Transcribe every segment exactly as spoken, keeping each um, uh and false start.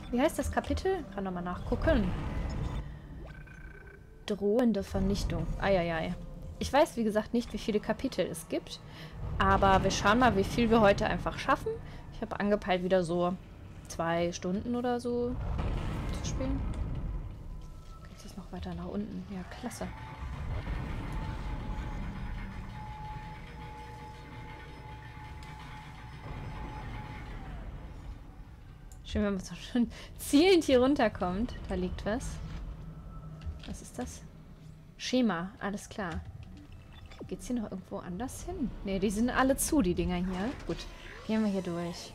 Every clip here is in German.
Wie heißt das Kapitel? Kann doch mal nachgucken. Drohende Vernichtung. Eieiei. Ich weiß, wie gesagt, nicht, wie viele Kapitel es gibt. Aber wir schauen mal, wie viel wir heute einfach schaffen. Ich habe angepeilt, wieder so zwei Stunden oder so zu spielen. Geht es noch weiter nach unten? Ja, klasse. Schön, wenn man so schon zielend hier runterkommt. Da liegt was. Was ist das? Schema, alles klar. Geht's hier noch irgendwo anders hin? Ne, die sind alle zu, die Dinger hier. Gut, gehen wir hier durch.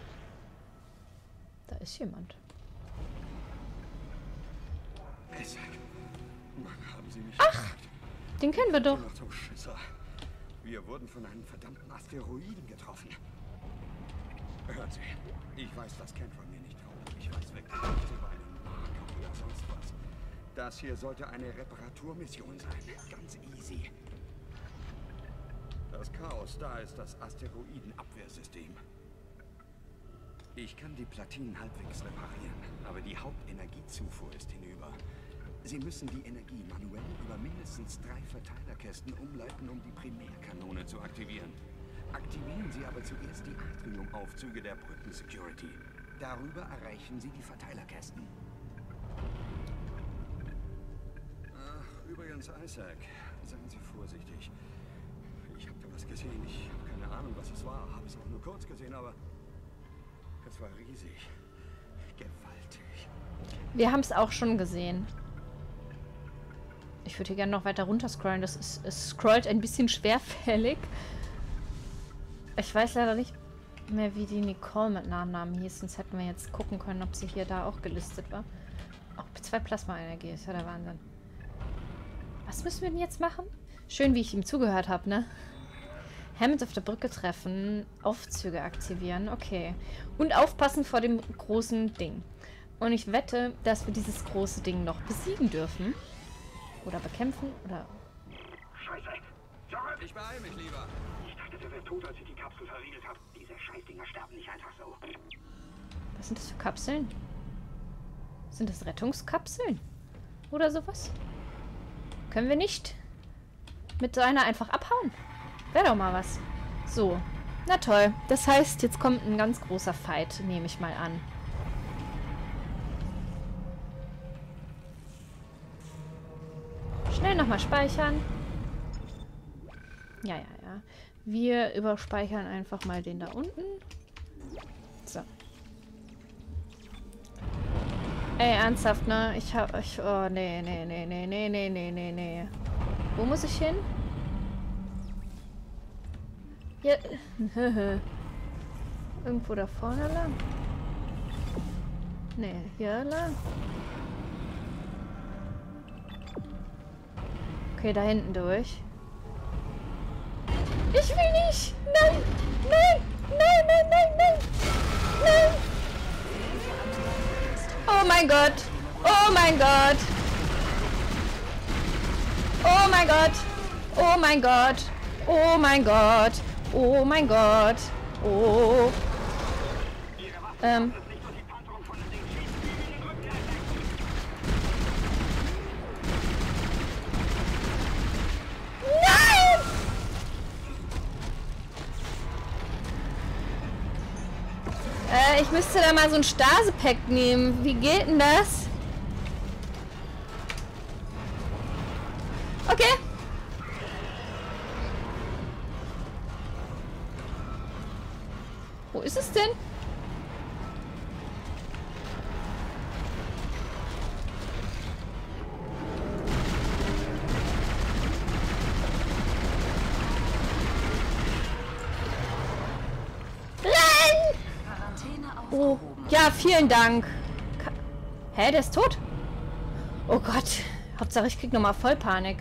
Da ist jemand. Ach, den kennen wir doch. Wir wurden von einem verdammten Asteroiden getroffen. Hören Sie, ich weiß, dass Kendra mir nicht traut. Ich weiß wirklich nichts über einen Marker oder sonst was. Das hier sollte eine Reparaturmission sein. Ganz easy. Das Chaos da ist das Asteroidenabwehrsystem. Ich kann die Platinen halbwegs reparieren, aber die Hauptenergiezufuhr ist hinüber. Sie müssen die Energie manuell über mindestens drei Verteilerkästen umleiten, um die Primärkanone zu aktivieren. Aktivieren Sie aber zuerst die Atriumaufzüge der Brücken-Security. Darüber erreichen Sie die Verteilerkästen. Ach, übrigens, Isaac, seien Sie vorsichtig. Ich habe da was gesehen. Ich habe keine Ahnung, was es war. Habe es auch nur kurz gesehen, aber es war riesig. Gewaltig. Wir haben es auch schon gesehen. Ich würde hier gerne noch weiter runter scrollen. Das ist, es scrollt ein bisschen schwerfällig. Ich weiß leider nicht mehr, wie die Nicole mit Nachnamen hieß. Sonst hätten wir jetzt gucken können, ob sie hier da auch gelistet war. Auch zwei Plasma-Energie. Ist ja der Wahnsinn. Was müssen wir denn jetzt machen? Schön, wie ich ihm zugehört habe, ne? Hammond auf der Brücke treffen. Aufzüge aktivieren. Okay. Und aufpassen vor dem großen Ding. Und ich wette, dass wir dieses große Ding noch besiegen dürfen. Oder bekämpfen. Oder... Scheiße! Zurück! Ich beeil mich lieber. Ich dachte, der wäre tot, als ich die Kapsel verriegelt habe. Diese Scheißdinger sterben nicht einfach so. Was sind das für Kapseln? Sind das Rettungskapseln? Oder sowas? Können wir nicht mit so einer einfach abhauen? Wäre doch mal was. So. Na toll. Das heißt, jetzt kommt ein ganz großer Fight, nehme ich mal an. Schnell nochmal speichern. Ja, ja, ja. Wir überspeichern einfach mal den da unten. So. Ey, ernsthaft, ne? Ich hab... Ich, oh, nee, nee, nee, nee, nee, nee, nee, nee, nee. Wo muss ich hin? Hier... Irgendwo da vorne lang? Nee, hier lang? Okay, da hinten durch. Ich will nicht! Nein! Nein! Nein, nein, nein, nein! Nein! Oh mein Gott! Oh mein Gott! Oh mein Gott! Oh mein Gott! Oh mein Gott! Oh mein Gott! Oh! Ähm... Äh, ich müsste da mal so ein Stase-Pack nehmen. Wie geht denn das? Okay. Wo ist es denn? Oh, ja, vielen Dank. Ka Hä, der ist tot? Oh Gott. Hauptsache, ich krieg nochmal Vollpanik.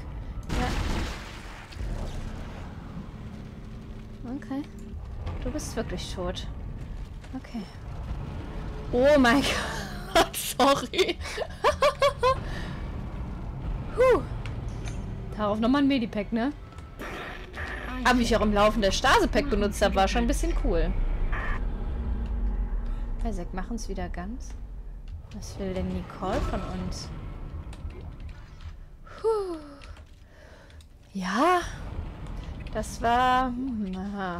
Ja. Okay. Du bist wirklich tot. Okay. Oh mein Gott, sorry. Huh. Darauf nochmal ein Medipack, ne? Aber wie ich auch im Laufen der Stase-Pack benutzt habe, war schon ein bisschen cool. Isaac, machen es wieder ganz. Was will denn Nicole von uns? Puh. Ja, das war... Aha.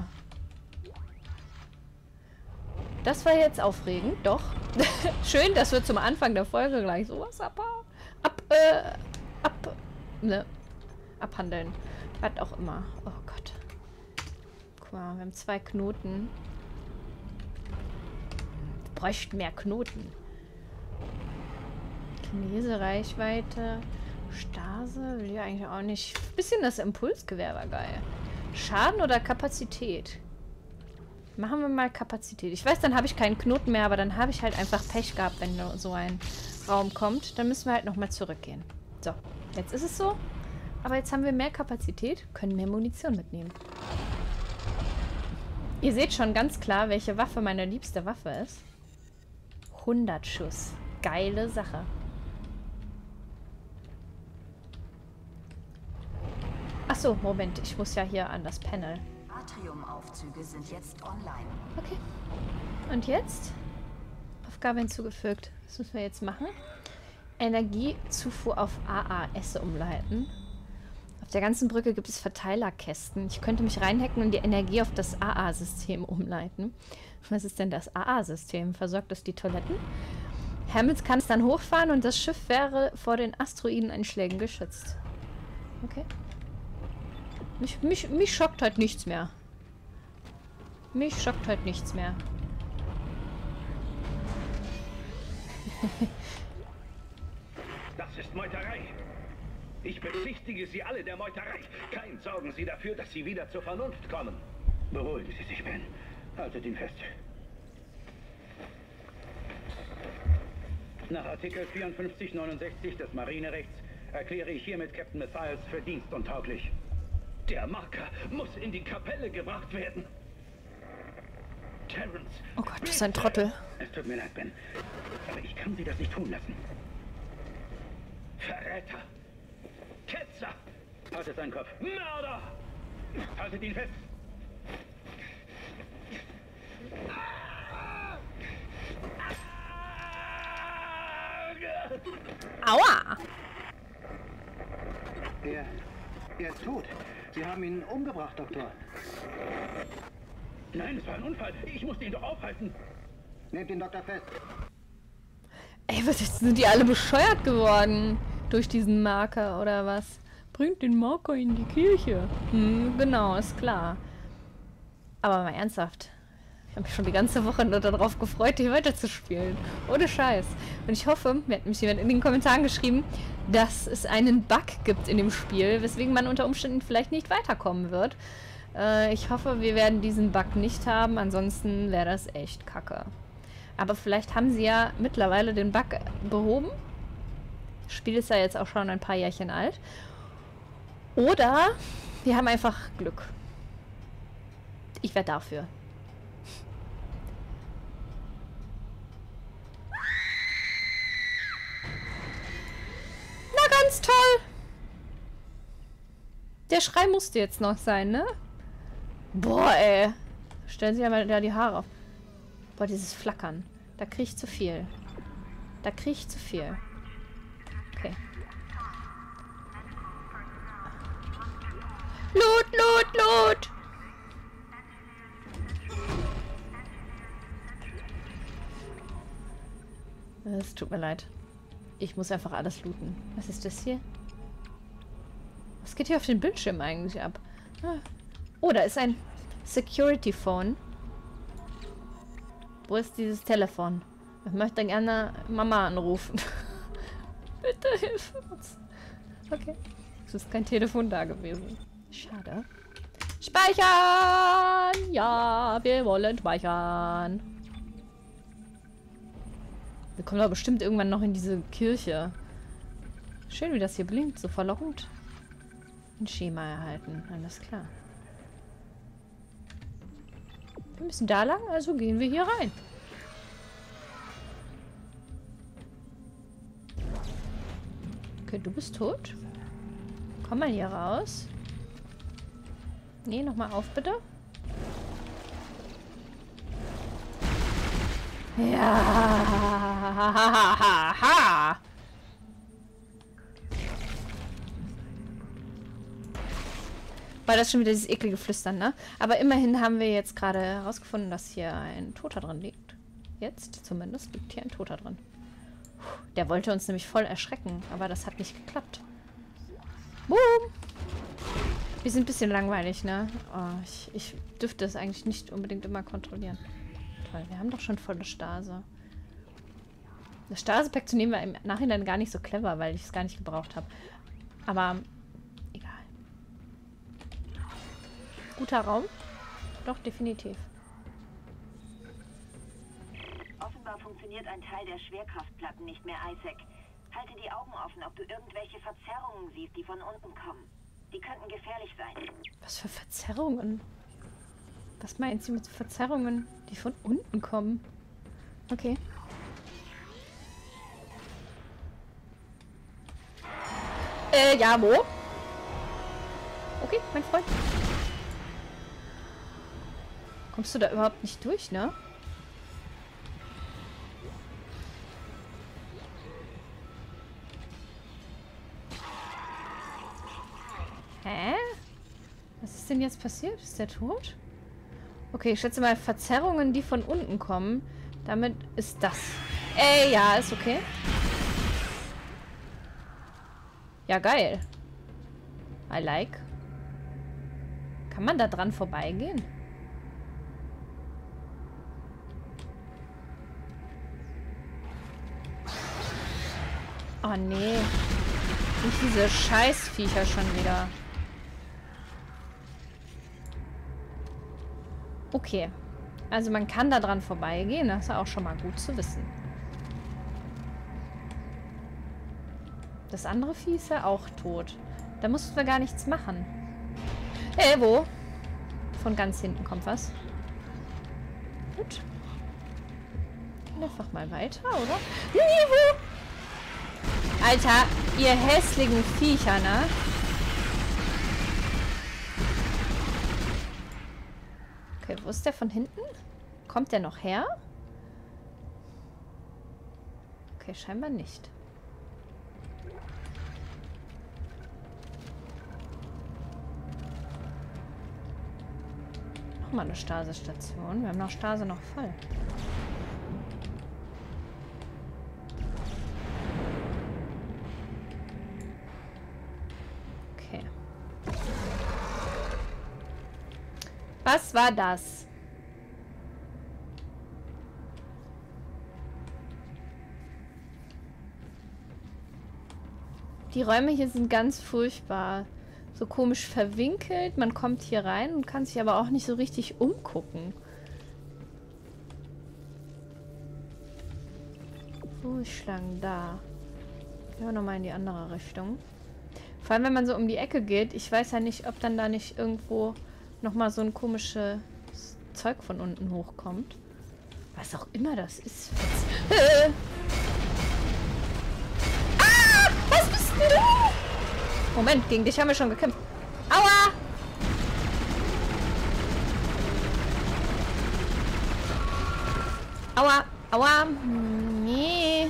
Das war jetzt aufregend, doch. Schön, dass wir zum Anfang der Folge gleich sowas ab... ab... Äh, ab... ne... abhandeln. Was auch immer. Oh Gott. Guck mal, wir haben zwei Knoten. Wir bräuchten mehr Knoten. Kinese, Reichweite... Stase will ja eigentlich auch nicht. Bisschen das Impulsgewehr war geil. Schaden oder Kapazität? Machen wir mal Kapazität. Ich weiß, dann habe ich keinen Knoten mehr, aber dann habe ich halt einfach Pech gehabt, wenn so ein Raum kommt. Dann müssen wir halt nochmal zurückgehen. So, jetzt ist es so. Aber jetzt haben wir mehr Kapazität, können mehr Munition mitnehmen. Ihr seht schon ganz klar, welche Waffe meine liebste Waffe ist. hundert Schuss. Geile Sache. Achso, Moment, ich muss ja hier an das Panel. Atriumaufzüge sind jetzt online. Okay. Und jetzt? Aufgabe hinzugefügt. Was müssen wir jetzt machen? Energiezufuhr auf A A S umleiten. Auf der ganzen Brücke gibt es Verteilerkästen. Ich könnte mich reinhacken und die Energie auf das A A-System umleiten. Was ist denn das A A-System? Versorgt es die Toiletten? Hamilton kann es dann hochfahren und das Schiff wäre vor den Asteroideneinschlägen geschützt. Okay. Mich, mich, mich schockt halt nichts mehr. Mich schockt halt nichts mehr. Das ist Meuterei. Ich bezichtige Sie alle der Meuterei. Kein sorgen Sie dafür, dass Sie wieder zur Vernunft kommen. Beruhigen Sie sich, Ben. Haltet ihn fest. Nach Artikel vierundfünfzig neunundsechzig des Marinerechts erkläre ich hiermit Captain Mathias für dienstuntauglich. Der Marker muss in die Kapelle gebracht werden. Terrence. Oh Gott, das ist ein Trottel. Es tut mir leid, Ben. Aber ich kann Sie das nicht tun lassen. Verräter. Ketzer. Haltet seinen Kopf. Mörder. Haltet ihn fest. Aua! Er, er ist tot. Sie haben ihn umgebracht, Doktor. Nein, es war ein Unfall. Ich musste ihn doch aufhalten. Nehmt den Doktor fest. Ey, was jetzt sind die alle bescheuert geworden? Durch diesen Marker oder was? Bringt den Marker in die Kirche. Hm, genau, ist klar. Aber mal ernsthaft. Ich habe mich schon die ganze Woche nur darauf gefreut, hier weiterzuspielen. Ohne Scheiß. Und ich hoffe, mir hat mich jemand in den Kommentaren geschrieben, dass es einen Bug gibt in dem Spiel, weswegen man unter Umständen vielleicht nicht weiterkommen wird. Äh, ich hoffe, wir werden diesen Bug nicht haben, ansonsten wäre das echt kacke. Aber vielleicht haben sie ja mittlerweile den Bug behoben. Das Spiel ist ja jetzt auch schon ein paar Jährchen alt. Oder wir haben einfach Glück. Ich wäre dafür. Na, ganz toll. Der Schrei musste jetzt noch sein, ne? Boah, ey. Stellen Sie ja mal da die Haare auf. Boah, dieses Flackern. Da kriege ich zu viel. Da kriege ich zu viel. Okay. Loot, Loot, Loot! Es tut mir leid. Ich muss einfach alles looten. Was ist das hier? Was geht hier auf dem Bildschirm eigentlich ab? Ah. Oh, da ist ein Security Phone. Wo ist dieses Telefon? Ich möchte gerne Mama anrufen. Bitte hilf uns. Okay. Es ist kein Telefon da gewesen. Schade. Speichern! Ja, wir wollen speichern. Wir kommen doch bestimmt irgendwann noch in diese Kirche. Schön, wie das hier blinkt. So verlockend. Ein Schema erhalten. Alles klar. Wir müssen da lang, also gehen wir hier rein. Okay, du bist tot. Komm mal hier raus. Nee, nochmal auf, bitte. Ja. Ha, ha, ha, ha, ha. War das schon wieder dieses eklige Flüstern, ne? Aber immerhin haben wir jetzt gerade herausgefunden, dass hier ein Toter drin liegt. Jetzt zumindest liegt hier ein Toter drin. Der wollte uns nämlich voll erschrecken, aber das hat nicht geklappt. Boom! Wir sind ein bisschen langweilig, ne? Oh, ich, ich dürfte es eigentlich nicht unbedingt immer kontrollieren. Toll, wir haben doch schon volle Stase. Das Stase-Pack zu nehmen war im Nachhinein gar nicht so clever, weil ich es gar nicht gebraucht habe. Aber egal. Guter Raum? Doch, definitiv. Offenbar funktioniert ein Teil der Schwerkraftplatten nicht mehr, Isaac. Halte die Augen offen, ob du irgendwelche Verzerrungen siehst, die von unten kommen. Die könnten gefährlich sein. Was für Verzerrungen? Was meint sie mit Verzerrungen, die von unten kommen? Okay. Äh, ja, wo? Okay, mein Freund. Kommst du da überhaupt nicht durch, ne? Hä? Was ist denn jetzt passiert? Ist der tot? Okay, ich schätze mal Verzerrungen, die von unten kommen. Damit ist das. Ey, ja, ist okay. Ja, geil. I like. Kann man da dran vorbeigehen? Oh, nee. Nicht diese Scheißviecher schon wieder. Okay. Also man kann da dran vorbeigehen. Das ist auch schon mal gut zu wissen. Das andere Vieh ist ja auch tot. Da mussten wir gar nichts machen. Hey, wo? Von ganz hinten kommt was. Gut. Einfach mal weiter, oder? Juhu! Alter, ihr hässlichen Viecher, ne? Okay, wo ist der von hinten? Kommt der noch her? Okay, scheinbar nicht. Nochmal eine Stasestation. Wir haben noch Stase noch voll. Okay. Was war das? Die Räume hier sind ganz furchtbar. So komisch verwinkelt. Man kommt hier rein und kann sich aber auch nicht so richtig umgucken. Durchschlagen da. Ja, nochmal in die andere Richtung. Vor allem, wenn man so um die Ecke geht. Ich weiß ja nicht, ob dann da nicht irgendwo nochmal so ein komisches Zeug von unten hochkommt. Was auch immer das ist. Äh. Ah! Was bist denn du? Moment, gegen dich haben wir schon gekämpft. Aua! Aua! Aua! Nee.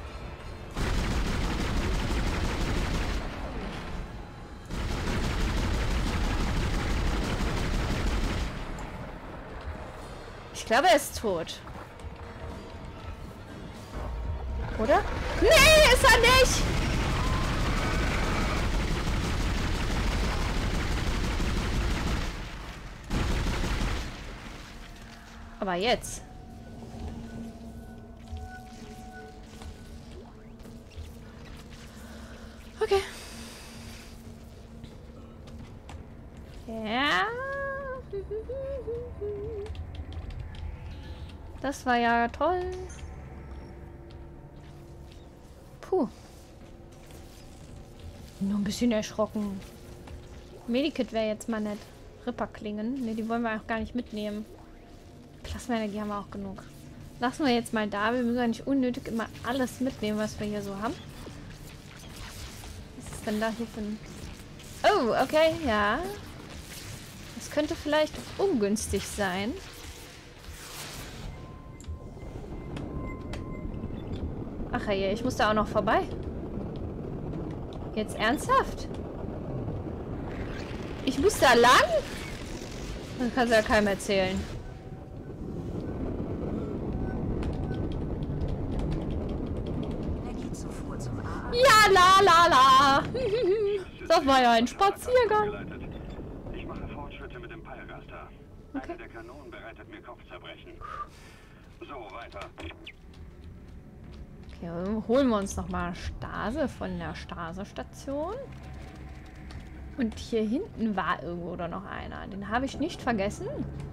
Ich glaube, er ist tot. Oder? Nee, ist er nicht! Aber jetzt. Okay. Ja. Das war ja toll. Puh. Nur ein bisschen erschrocken. Medikit wäre jetzt mal nett. Ripperklingen. Ne, die wollen wir auch gar nicht mitnehmen. Plasma-Energie haben wir auch genug. Lassen wir jetzt mal da. Wir müssen ja nicht unnötig immer alles mitnehmen, was wir hier so haben. Was ist denn da hier für ein... Oh, okay, ja. Das könnte vielleicht ungünstig sein. Ach je, ich muss da auch noch vorbei. Jetzt ernsthaft? Ich muss da lang? Das kannst du ja keinem erzählen. Ja, la, la, la. Das war ja ein Spaziergang. Ich mache Fortschritte mit dem Peilgaster. Okay. Eine der Kanonen bereitet mir Kopfzerbrechen. So, weiter. Okay, holen wir uns nochmal Stase von der Stasestation. Und hier hinten war irgendwo da noch einer. Den habe ich nicht vergessen.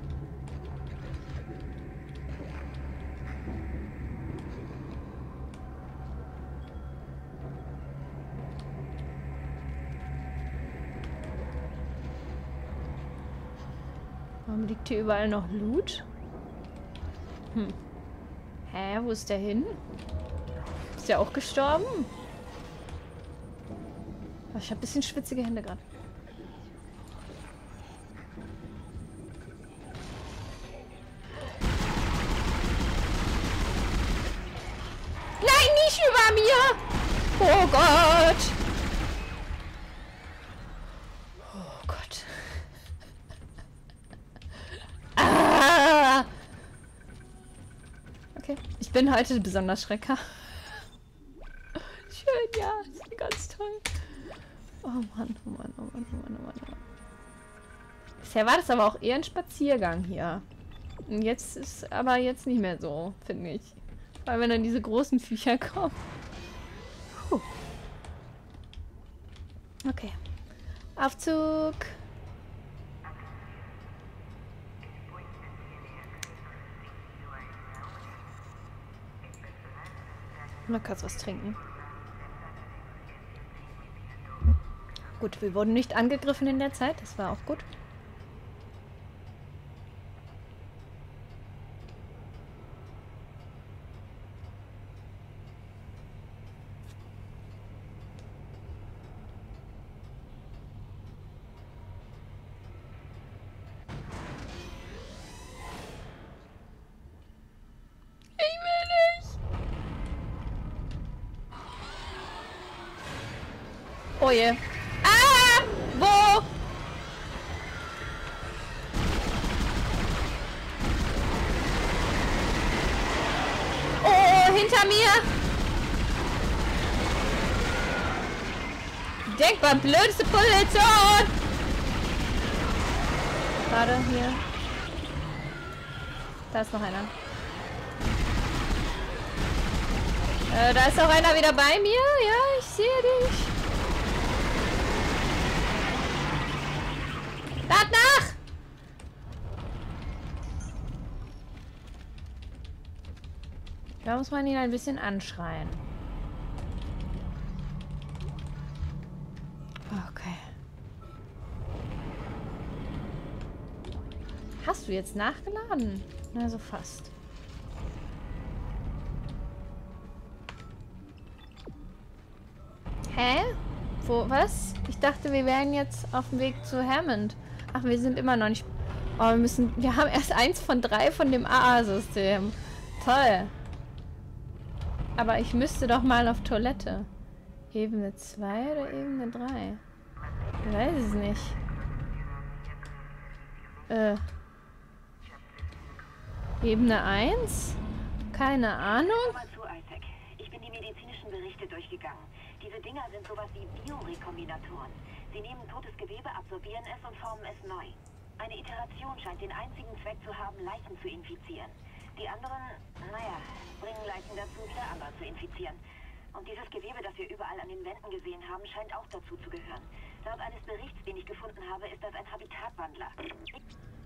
Warum liegt hier überall noch Loot? Hm. Hä, wo ist der hin? Ist der auch gestorben? Oh, ich habe ein bisschen schwitzige Hände gerade. Nein, nicht über mir! Oh Gott! Oh Gott. Ah! Okay, ich bin heute besonders Schrecker. Schön, ja, ist ganz toll. Oh Mann, oh Mann, oh Mann, oh Mann, oh Mann, oh Mann. Bisher war das aber auch eher ein Spaziergang hier. Und jetzt ist aber jetzt nicht mehr so, finde ich. Weil wenn dann diese großen Viecher kommen. Puh. Okay. Aufzug. Mal kurz was trinken. Gut, wir wurden nicht angegriffen in der Zeit. Das war auch gut. Oh je. Ah! Wo? Oh, hinter mir! Denkbar blödeste Position! Gerade hier. Da ist noch einer. Äh, da ist auch einer wieder bei mir. Ja, ich sehe dich. Lad nach! Da muss man ihn ein bisschen anschreien. Okay. Hast du jetzt nachgeladen? Na, so fast. Hä? Wo, was? Ich dachte, wir wären jetzt auf dem Weg zu Hammond. Ach, wir sind immer noch nicht... Oh, wir müssen... Wir haben erst eins von drei von dem A A-System. Toll. Aber ich müsste doch mal auf Toilette. Ebene zwei oder Ebene drei? Ich weiß es nicht. Äh. Ebene eins? Keine Ahnung. Hör mal zu, Isaac. Ich bin die medizinischen Berichte durchgegangen. Diese Dinger sind sowas wie Biorekombinatoren. Sie nehmen totes Gewebe, absorbieren es und formen es neu. Eine Iteration scheint den einzigen Zweck zu haben, Leichen zu infizieren. Die anderen, naja, bringen Leichen dazu, wieder andere zu infizieren. Und dieses Gewebe, das wir überall an den Wänden gesehen haben, scheint auch dazu zu gehören. Laut eines Berichts, den ich gefunden habe, ist das ein Habitatwandler.